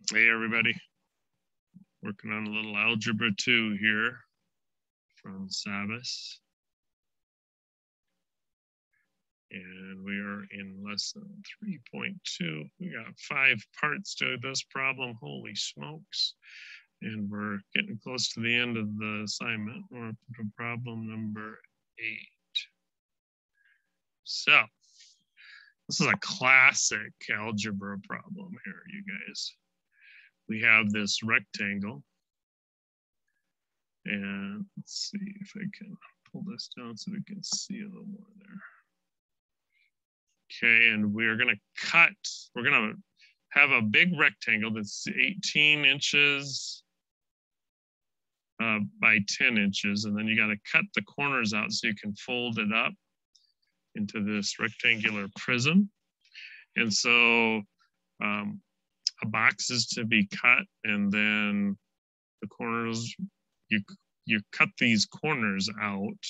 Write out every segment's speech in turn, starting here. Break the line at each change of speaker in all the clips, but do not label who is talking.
Hey everybody, working on a little algebra 2 here from Savas. And we are in lesson 3.2. We got 5 parts to this problem, holy smokes. And we're getting close to the end of the assignment. We're up to problem number 8. So, this is a classic algebra problem here, you guys. We have this rectangle. And let's see if I can pull this down so we can see a little more there. Okay, and we're going to cut, we're going to have a big rectangle that's 18 inches by 10 inches. And then you got to cut the corners out so you can fold it up into this rectangular prism. And so a box is to be cut, and then the corners, you cut these corners out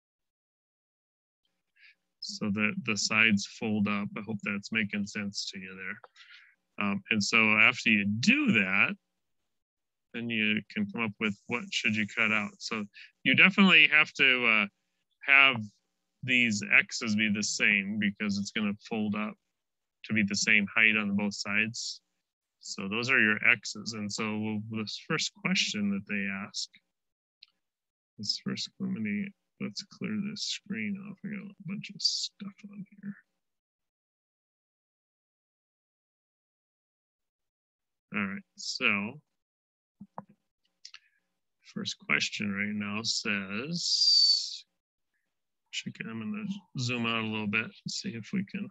so that the sides fold up. I hope that's making sense to you there. And so after you do that, then you can come up with what should you cut out. So you definitely have to have these X's be the same because it's going to fold up to be the same height on both sides. So those are your X's. And so this first question that they ask, this first, let's clear this screen off. I got a bunch of stuff on here. All right, so first question right now says, I'm going to zoom out a little bit and see if we can.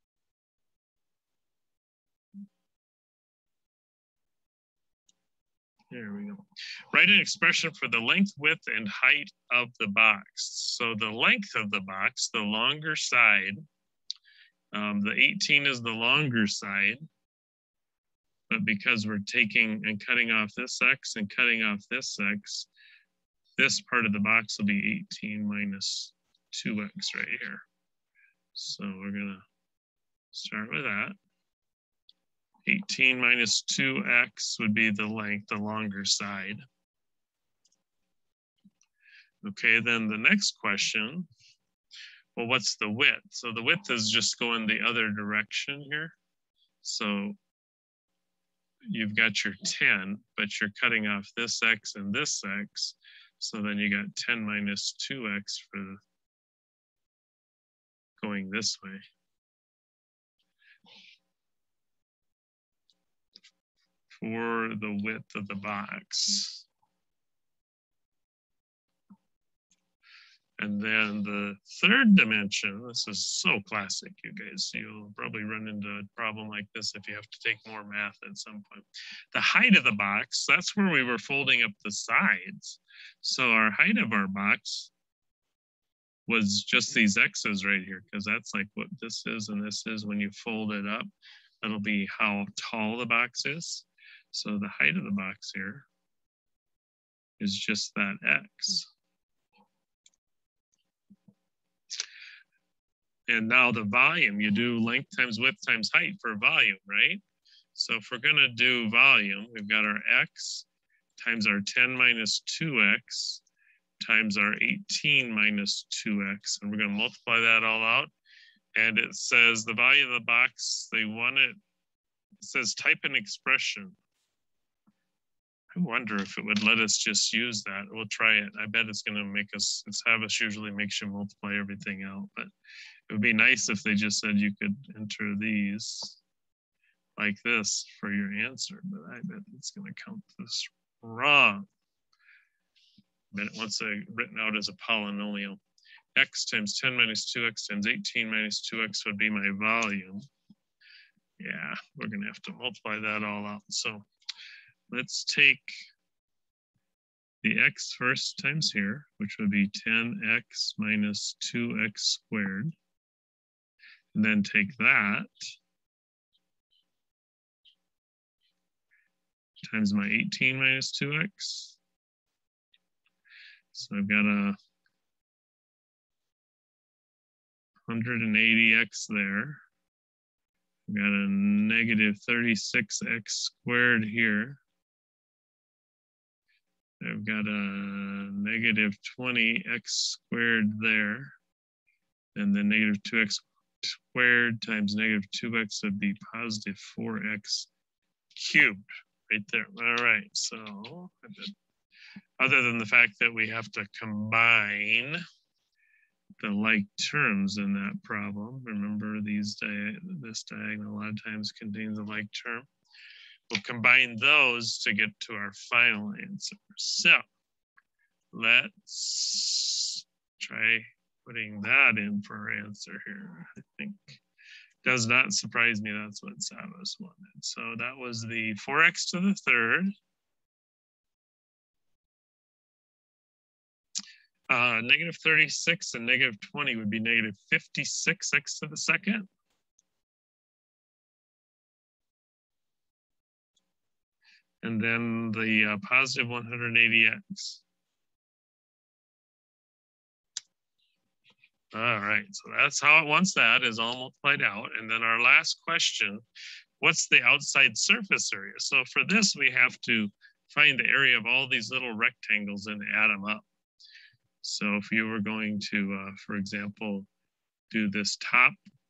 There we go. Write an expression for the length, width, and height of the box. So the length of the box, the longer side, the 18 is the longer side, but because we're taking and cutting off this X and cutting off this X, this part of the box will be 18 minus 2X right here. So we're gonna start with that. 18 minus 2X would be the length, the longer side. Okay, then the next question, well, what's the width? So the width is just going the other direction here. So you've got your 10, but you're cutting off this X and this X. So then you got 10 minus 2X for going this way. For the width of the box. And then the third dimension, this is so classic, you guys. You'll probably run into a problem like this if you have to take more math at some point. The height of the box, that's where we were folding up the sides. So our height of our box was just these X's right here, because that's like what this is and this is. When you fold it up, that'll be how tall the box is. So the height of the box here is just that X. And now the volume, you do length times width times height for volume, right? So if we're gonna do volume, we've got our X times our 10 minus 2X times our 18 minus 2X. And we're gonna multiply that all out. And it says the volume of the box, they want it says type an expression. I wonder if it would let us just use that. We'll try it. I bet it's going to make us, Savas usually makes you multiply everything out, but it would be nice if they just said you could enter these like this for your answer, but I bet it's going to count this wrong. But it wants it written out as a polynomial. X times 10 minus 2X times 18 minus 2X would be my volume. Yeah, we're going to have to multiply that all out. So let's take the X first times here, which would be 10X minus 2X squared. And then take that times my 18 minus 2X. So I've got a 180X there. We got a negative 36x squared here. I've got a negative 20x squared there. And then negative 2x squared times negative 2x would be positive 4x cubed right there. All right, so other than the fact that we have to combine the like terms in that problem, remember this diagonal a lot of times contains a like term. We'll combine those to get to our final answer. So let's try putting that in for our answer here. I think does not surprise me that's what Savas wanted. So that was the 4x to the third. Negative 36 and negative 20 would be negative 56x to the second. And then the positive 180x. All right, so that's how it wants that is all multiplied out. And then our last question, what's the outside surface area? So for this, we have to find the area of all these little rectangles and add them up. So if you were going to, for example, do this top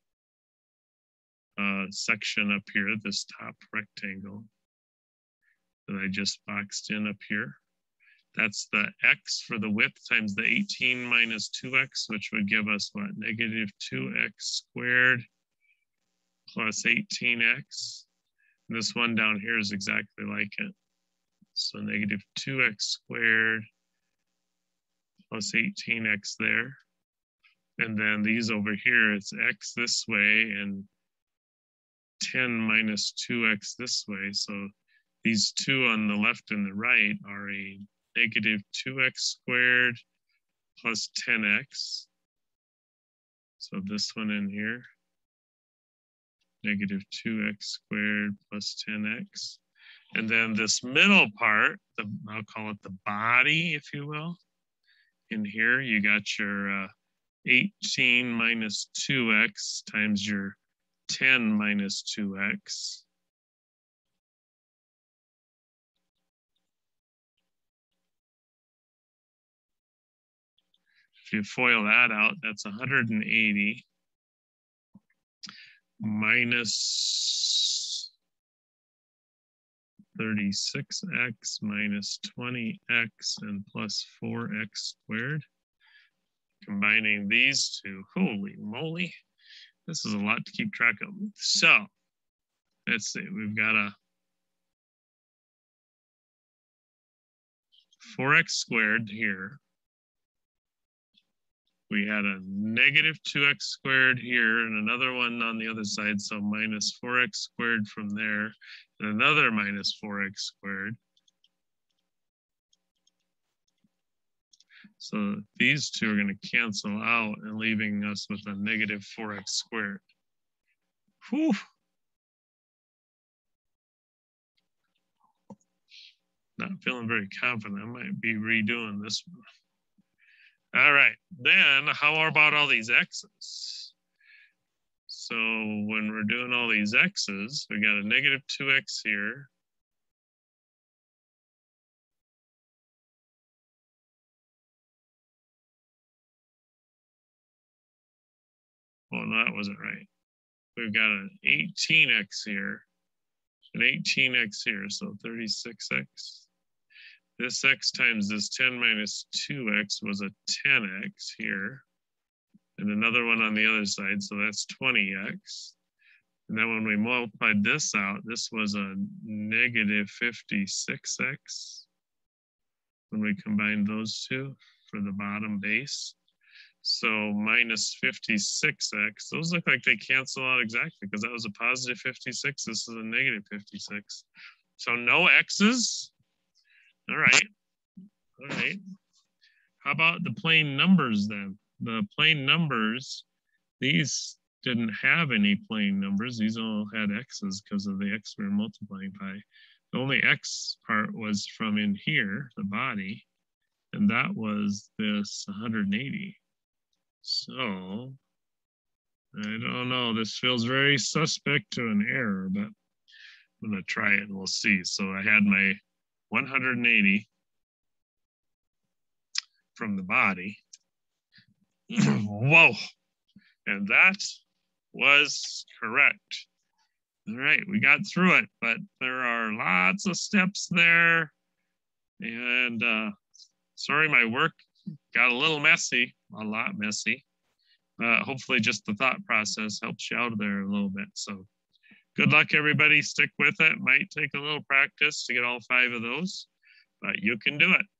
section up here, this top rectangle that I just boxed in up here, that's the x for the width times the 18 minus 2x, which would give us what? Negative 2x squared plus 18x. And this one down here is exactly like it. So negative 2x squared plus 18x there. And then these over here, it's x this way and 10 minus 2x this way. So these two on the left and the right are a negative 2x squared plus 10x. So this one in here, negative 2x squared plus 10x. And then this middle part, I'll call it the body, if you will. In here, you got your 18 minus 2x times your 10 minus 2x. If you FOIL that out, that's 180 minus 36x minus 20x and plus 4x squared. Combining these two, holy moly, this is a lot to keep track of. So let's see, we've got a 4x squared here. We had a negative 2x squared here and another one on the other side. So minus 4x squared from there and another minus 4x squared. So these two are going to cancel out and leaving us with a negative 4x squared. Whew. Not feeling very confident. I might be redoing this one. All right, then how about all these x's? So when we're doing all these x's, we got a negative 2x here. Oh, no, that wasn't right. We've got an 18x here, an 18x here, so 36x. This x times this 10 minus 2x was a 10x here. And another one on the other side, so that's 20x. And then when we multiplied this out, this was a negative 56x. When we combined those two for the bottom base. So minus 56x, those look like they cancel out exactly because that was a positive 56, this is a negative 56. So no x's. All right. All right. How about the plain numbers then? The plain numbers, these didn't have any plain numbers. These all had x's because of the x we were multiplying by. The only x part was from in here, the body, and that was this 180. So I don't know. This feels very suspect to an error, but I'm going to try it and we'll see. So I had my 180 from the body. Whoa. And that was correct. All right, we got through it, but there are lots of steps there. And sorry, my work got a little messy, a lot messy. Hopefully just the thought process helps you out there a little bit. So good luck, everybody. Stick with it. Might take a little practice to get all 5 of those, but you can do it.